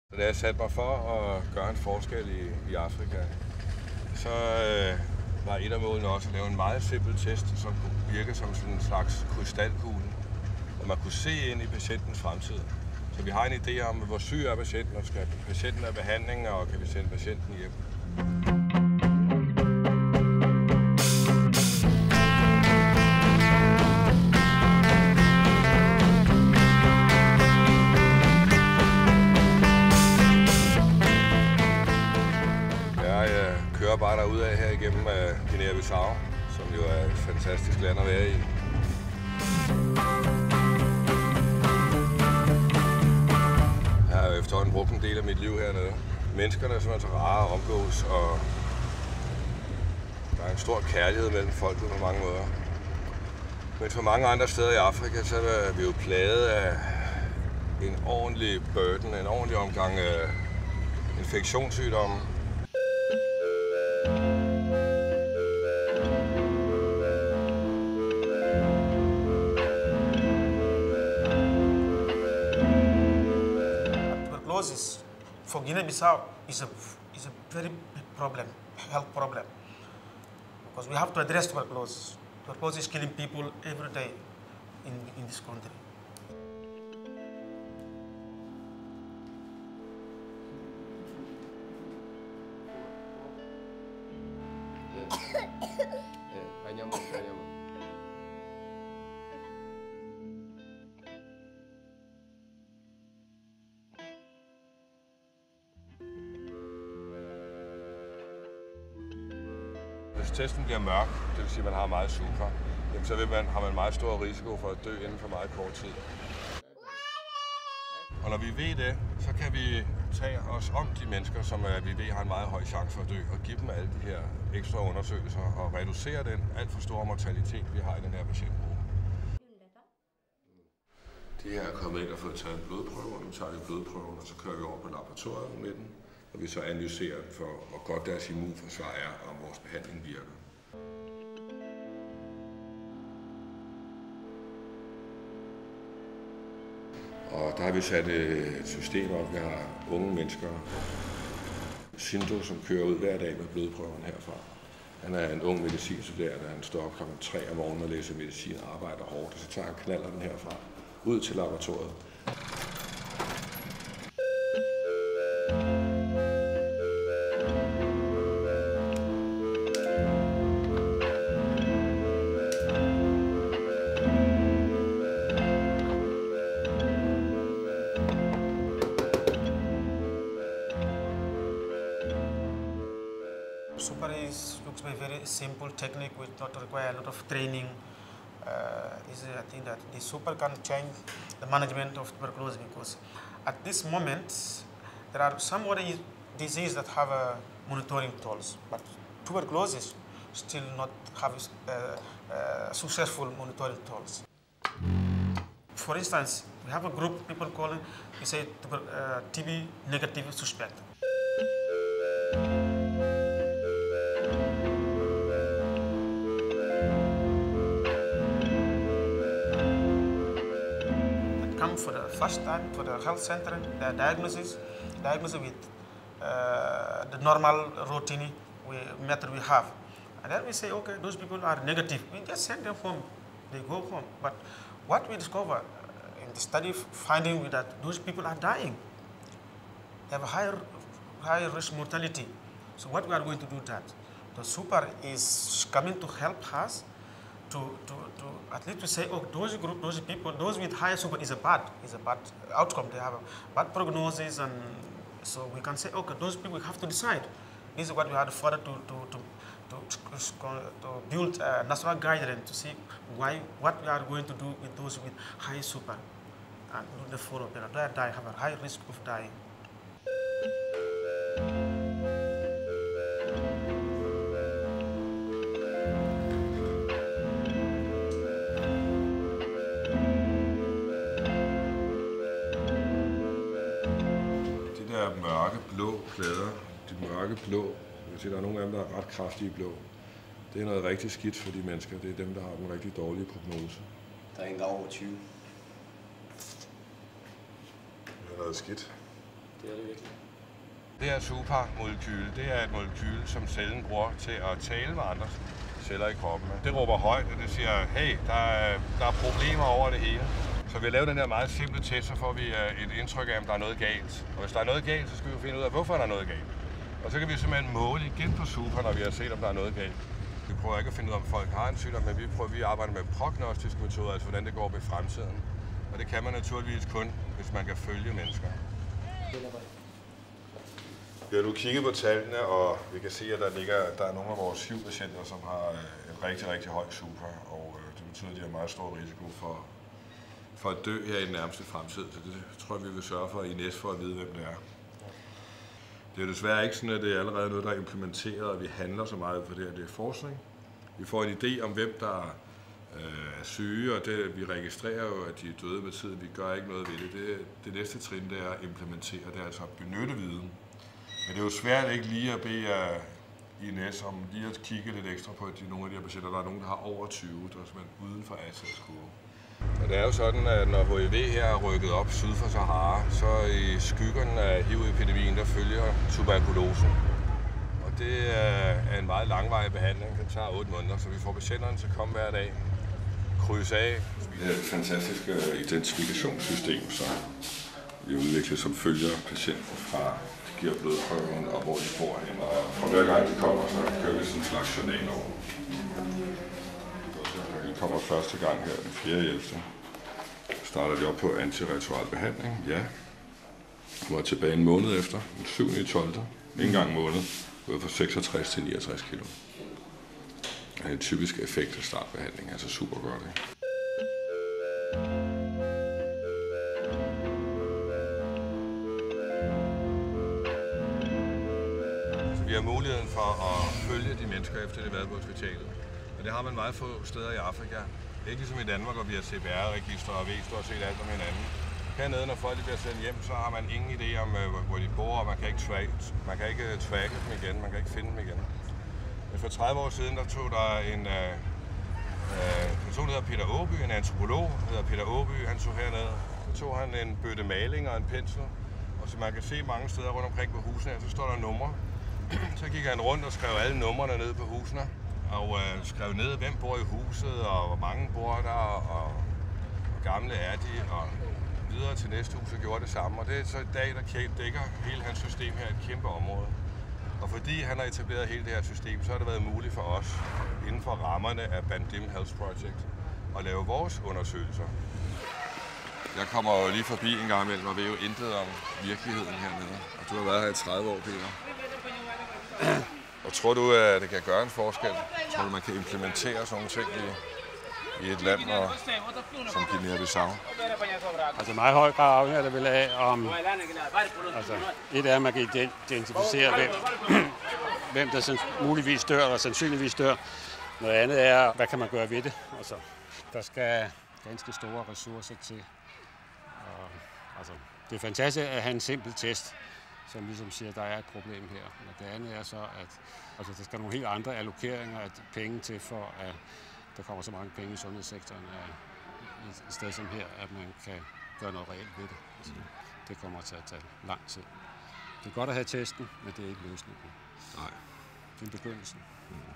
Da jeg satte mig for at gøre en forskel i Afrika, så var et af målene også at lave en meget simpel test, som kunne virke som sådan en slags krystalkugle, hvor man kunne se ind i patientens fremtid. Så vi har en idé om, hvor syg er patienten, og skal patienten have behandling, og kan vi sende patienten hjem. Jeg kører bare derudad her igennem Guinea Bissau, som jo er et fantastisk land at være i. Jeg har jo efterhånden brugt en del af mit liv hernede. Menneskerne er simpelthen så rare at omgås, og der er en stor kærlighed mellem folket på mange måder. Men for mange andre steder i Afrika, så er vi jo plaget af en ordentlig burden, en ordentlig omgang infektionssygdomme. Tuberculosis for Guinea Bissau is a very big problem, health problem, because we have to address tuberculosis. Tuberculosis is killing people every day in this country. Hvis testen bliver mørk, det vil sige, at man har meget sukker, så har man meget stor risiko for at dø inden for meget kort tid. Og når vi ved det, så kan vi tage os om de mennesker, som vi ved har en meget høj chance for at dø, og give dem alle de her ekstra undersøgelser og reducere den alt for store mortalitet, vi har i den her patientgruppe. De her er kommet ind og fået taget blodprøver, nu tager vi blodprøven, og så kører vi over på laboratoriet med den. Og vi så analyserer for, hvor godt deres immunforsvar er, og om vores behandling virker. Og der har vi sat et system op. Vi har unge mennesker, Sindo, som kører ud hver dag med blodprøven herfra. Han er en ung medicinstuderende, han står op klokken 3 om morgenen og læser medicin og arbejder hårdt, og så tager han knaller den herfra ud til laboratoriet. Super looks like a very simple technique which not require a lot of training. I think that the super can change the management of tuberculosis, because at this moment there are some other diseases that have monitoring tools, but tuberculosis still not have successful monitoring tools. For instance, we have a group of people calling, we say TB negative suspect. Come for the first time to the health center, the diagnosis with the normal routine method we have. And then we say, okay, those people are negative. We just send them home, they go home. But what we discover in the study finding that those people are dying. They have a higher risk mortality. So what we are going to do that? The super is coming to help us to at least to say, oh, those group, those people, those with higher super is a bad outcome. They have a bad prognosis, and so we can say, okay, those people we have to decide. This is what we had further to build a national guideline to see what we are going to do with those with high super, and do the follow-up. They have a high risk of dying. Mørke blå plader, de mørke blå, jeg siger, der er nogle af dem, der er ret kraftige blå. Det er noget rigtig skidt for de mennesker. Det er dem, der har den rigtig dårlige prognose. Der er en, der er over 20. Det er noget skidt. Det er det virkelig. Det her suPAR-molekyle, det er et molekyle, som cellen bruger til at tale med andre celler i kroppen. Det råber højt, og det siger, hey, der er problemer over det hele. Så vi har lavet den her meget simple test, så får vi et indtryk af, om der er noget galt. Og hvis der er noget galt, så skal vi jo finde ud af, hvorfor der er noget galt. Og så kan vi simpelthen måle igen på suPAR, når vi har set, om der er noget galt. Vi prøver ikke at finde ud af, om folk har en sygdom, men vi arbejder med prognostiske metoder, altså hvordan det går i fremtiden. Og det kan man naturligvis kun, hvis man kan følge mennesker. Vi har nu kigget på tallene, og vi kan se, at der er nogle af vores HIV-patienter, som har en rigtig høj suPAR, og det betyder, at de har meget stor risiko for at dø her i den nærmeste fremtid. Så det tror jeg, vi vil sørge for i næste for at vide, hvem det er. Det er desværre ikke sådan, at det er allerede noget, der er implementeret, og vi handler så meget på det her. Det er forskning. Vi får en idé om, hvem der er syge, og vi registrerer jo, at de er døde med tiden. Vi gør ikke noget ved det. Det næste trin, det er at implementere, det er altså at benytte viden. Men det er jo svært ikke lige at bede INS om lige at kigge lidt ekstra på nogle af de her patienter. Der er nogen, der har over 20, der er simpelthen uden for assayskurve. Og det er jo sådan, at når HIV her er rykket op syd for Sahara, så i skyggerne af HIV-epidemien, der følger tuberkulosen. Og det er en meget langvarig behandling. Den tager 8 måneder, så vi får patienterne til at komme hver dag, krydse af. Vi har et fantastisk identifikationssystem, som vi udvikler, som følger patienten fra de giver blodprøven og hvor de bor hen. Og fra hver gang de kommer, så kører vi sådan en slags journal over. De kommer første gang her den 4.11. Starter de op på antiretroviral behandling, ja. Kommer tilbage en måned efter, den 7.12. Ikke engang måned, gået fra 66 til 69 kilo. Det er en typisk effekt af startbehandling, altså super godt. Ikke? Så vi har muligheden for at følge de mennesker efter det har været på hospitalet. Og det har man meget få steder i Afrika. Det er ikke ligesom i Danmark, hvor vi har CPR-registre og ved stort set alt om hinanden. Hernede, når folk bliver sendt hjem, så har man ingen idé om, hvor de bor, og man kan ikke tracke dem igen, man kan ikke finde dem igen. Men for 30 år siden, der tog der en person, der hedder Peter Åby, en antropolog, der hedder Peter Åby, han tog hernede. Så tog han en bøtte maling og en pensel, og så man kan se mange steder rundt omkring på husene, så står der numre. Så gik han rundt og skrev alle numrene ned på husene. Og skrev ned, hvem bor i huset, og hvor mange bor der, og hvor gamle er de, og videre til næste hus og gjorde det samme. Og det er så i dag, der dækker hele hans system her et kæmpe område. Og fordi han har etableret hele det her system, så har det været muligt for os, inden for rammerne af Bandim Health Project, at lave vores undersøgelser. Jeg kommer jo lige forbi en gang imellem og ved jo intet om virkeligheden hernede. Og du har været her i 30 år, Peter. Og tror du, at det kan gøre en forskel? Tror du, man kan implementere sådan nogle ting i et land som Guinea Bissau? Altså meget høj grad afhænger det vel af, om et er, at man kan identificere, hvem der muligvis dør eller sandsynligvis dør. Noget andet er, hvad kan man gøre ved det? Altså, der skal ganske store ressourcer til. Det er fantastisk at have en simpel test, som ligesom siger, at der er et problem her. Og det andet er så, at der skal nogle helt andre allokeringer af penge til, for at der kommer så mange penge i sundhedssektoren et sted som her, at man kan gøre noget reelt ved det. Altså, det kommer til at tage lang tid. Det er godt at have testen, men det er ikke løsningen. Nej. Det er begyndelsen.